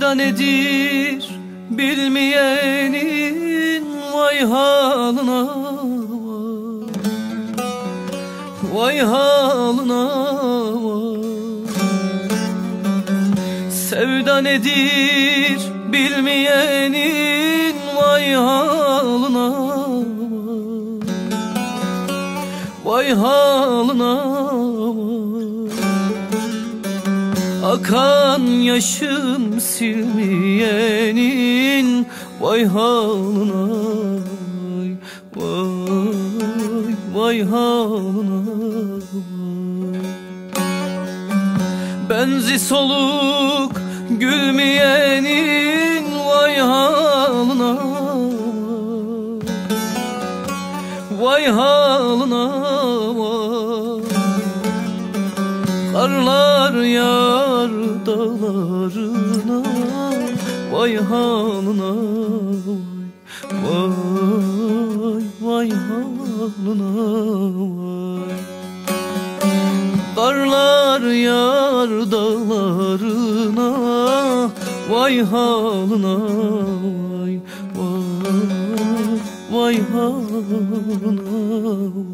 Sevda nedir bilmeyenin vay haline vay, vay haline vay. Sevda nedir bilmeyenin vay haline vay, vay haline vay. Akan yaşım silmeyenin vay haline vay, vay haline vay. Benzi soluk gülmeyenin vay haline vay haline vay. Karlar yağar dağlarına vay haline vay, vay haline vay. Karlar yağar dağlarına vay haline vay, vay, vay haline vay.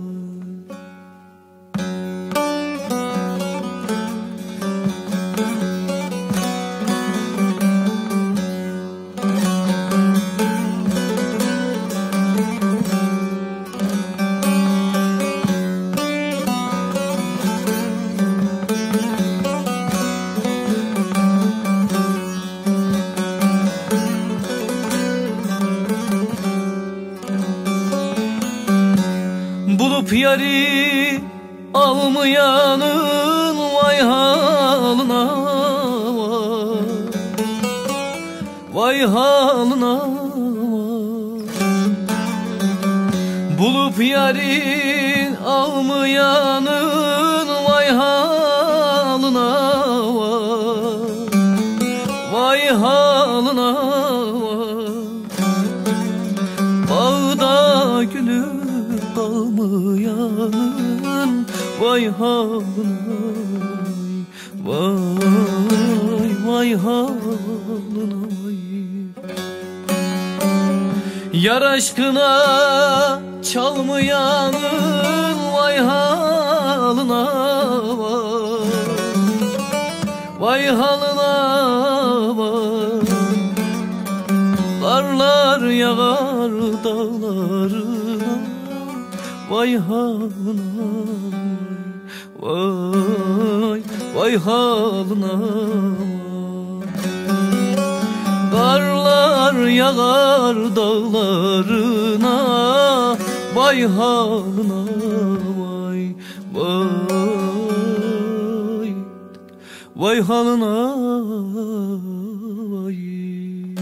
Bulup yari almayanın vay haline vay, vay haline vay. Bulup yari almayanın vay haline vay, vay haline vay. Bağda gülüm kalmayanın vay haline vay, vay haline vay. Yar aşkına çalmayanın vay haline vay, vay haline vay. Karlar yağar dağlarına vay haline vay, vay haline vay. Karlar yağar dağlarına vay haline vay, vay, vay haline vay.